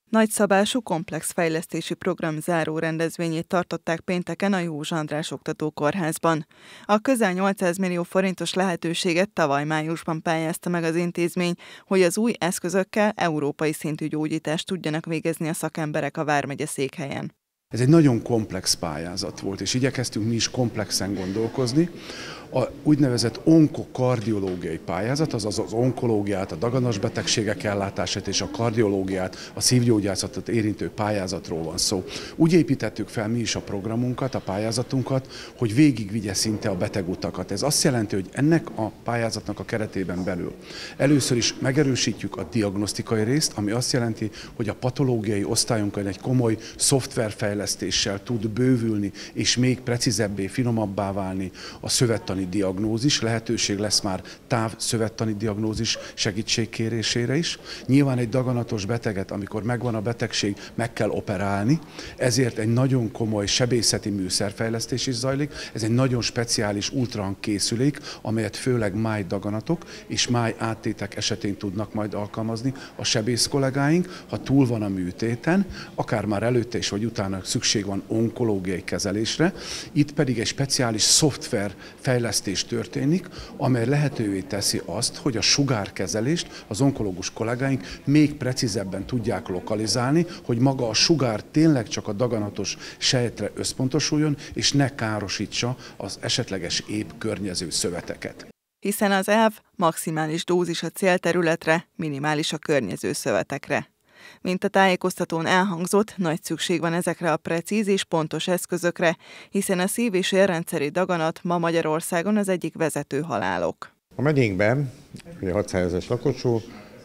Nagyszabású komplex fejlesztési program záró rendezvényét tartották pénteken a József András Oktatókórházban. A közel 800 millió forintos lehetőséget tavaly májusban pályázta meg az intézmény, hogy az új eszközökkel európai szintű gyógyítást tudjanak végezni a szakemberek a vármegye székhelyen. Ez egy nagyon komplex pályázat volt, és igyekeztünk mi is komplexen gondolkozni. A úgynevezett onkokardiológiai pályázat, azaz az onkológiát, a daganatos betegségek ellátását és a kardiológiát, a szívgyógyászatot érintő pályázatról van szó. Úgy építettük fel mi is a programunkat, a pályázatunkat, hogy végigvigye szinte a betegutakat. Ez azt jelenti, hogy ennek a pályázatnak a keretében belül először is megerősítjük a diagnosztikai részt, ami azt jelenti, hogy a patológiai osztályunkon egy komoly szoftverfejlesztéssel tud bővülni, és még precízebbé, finomabbá válni a szövettani diagnózis, lehetőség lesz már távszövettani diagnózis segítségkérésére is. Nyilván egy daganatos beteget, amikor megvan a betegség, meg kell operálni, ezért egy nagyon komoly sebészeti műszerfejlesztés is zajlik. Ez egy nagyon speciális ultrahang készülék, amelyet főleg májdaganatok és máj áttétek esetén tudnak majd alkalmazni a sebész kollégáink, ha túl van a műtéten, akár már előtte is vagy utána szükség van onkológiai kezelésre. Itt pedig egy speciális szoftver fejlesztés történik, amely lehetővé teszi azt, hogy a sugárkezelést az onkológus kollégáink még precízebben tudják lokalizálni, hogy maga a sugár tényleg csak a daganatos sejtre összpontosuljon, és ne károsítsa az esetleges épp környező szöveteket. Hiszen az elv maximális dózis a célterületre, minimális a környező szövetekre. Mint a tájékoztatón elhangzott, nagy szükség van ezekre a precíz és pontos eszközökre, hiszen a szív- és érrendszeri daganat ma Magyarországon az egyik vezető halálok. A megyénkben, ugye 600 000 lakosú,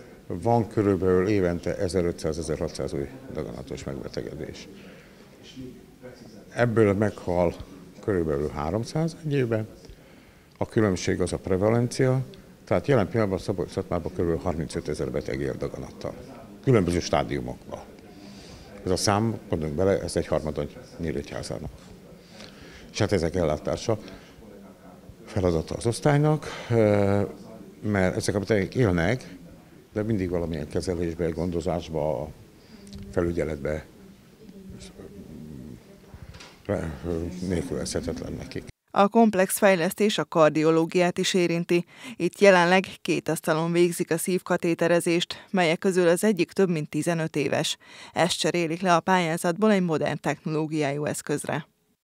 van körülbelül évente 1500-1600 új daganatos megbetegedés. Ebből meghal körülbelül 300 egy évben. A különbség az a prevalencia, tehát jelen pillanatban Szabolcs-Szatmárban kb. 35 000 beteg él daganattal. Különböző stádiumokban. Ez a szám, gondoljunk bele, ez egy harmada Nyíregyházának. És hát ezek ellátása feladata az osztálynak, mert ezek a betegek élnek, de mindig valamilyen kezelésbe, gondozásba, felügyeletbe nélkülözhetetlen nekik. A komplex fejlesztés a kardiológiát is érinti. Itt jelenleg 2 asztalon végzik a szívkatéterezést, melyek közül az egyik több mint 15 éves. Ezt cserélik le a pályázatból egy modern technológiájú eszközre.